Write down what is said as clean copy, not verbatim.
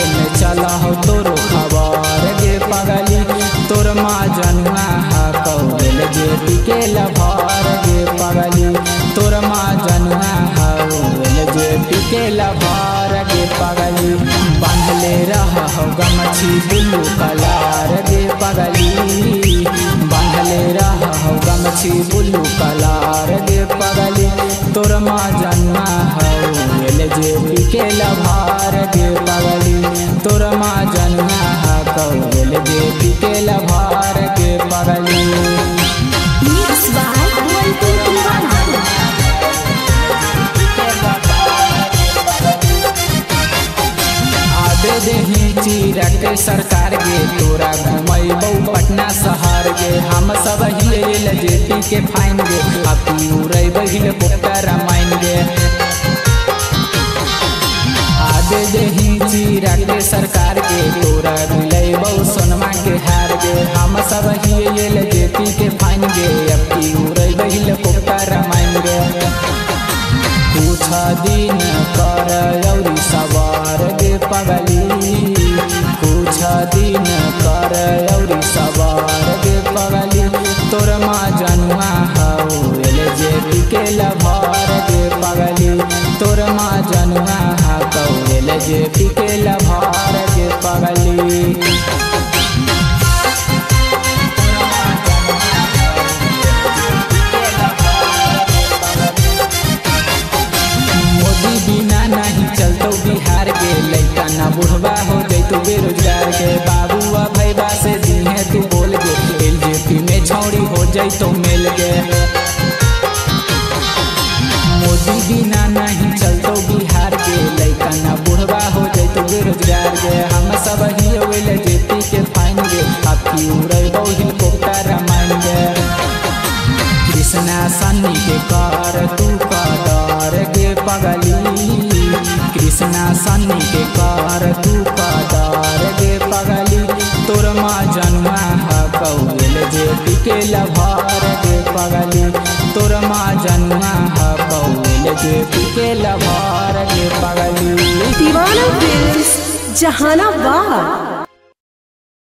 में चला हो तोरो खबर गे पगली। तोर माँ जनुआ हा कौल जेपी के लभार गे पगली। तोर माँ जनुआ हा जेपी के लभार गे पगली। बांधले रहा हो गमछी ब्लू कलर गे पगली। बांधले रहा हो गमछी ब्लू कलर गे पगली। तोर माँ जनुआ हो जेपी के लभार गे पगली। तोर माँ जनुआ हा कौल जेपी के लभार गे पगली। आबे देही चीरा के सरकार गे तोरा घुमैबौ पटना शहर गे। हम सब हिल जेपी के फाइन गे अपनी उड़ैबै हेलीकॉप्टर रामायण गे। आबे देही चीरा के सरकार गे तोरा मिलैबौ सोनमा के हार गे। हम सब हिल जेपी के फाइन गे अपनी उड़ैबै हेलीकॉप्टर रामायण गे। कुछ दिन कर औरी सवार गे पगली। कुछ दिन कर औरी सवार गे पगली। तोर माँ जनुआ हो जेपी के लभार गे पगली। तोर माँ जनुआ हा कौल जेपी के लभार गे पगली। मोदी बिना नहीं चलतो बिहार के। लैका ना बुढ़वा हो जैतो बेरोजगार के। बाबुआ भैया से दिहे तू बोल गे एलजेपी में छौड़ी हो जैतो मेल गे। मोदी बिना नहीं चलतो बिहार के। लैका ना बुढ़वा हो जैतो बेरोजगार के। हम सब ही एलजेपी के फाइन गे आपकी उड़ैबौ हेलीकॉप्टर रामायण गे। कृष्णा सन्नी के कर तू कदर गे पगली। कृष्णा सन्नी के कर तू कदर गे पगली। तोर माँ जनुआ हा कौल जेपी के लभार गे पगली। तोर माँ जनुआ हा कौल जेपी के लभार गे पगली। दीवाना फिल्म्स जहानाबाद।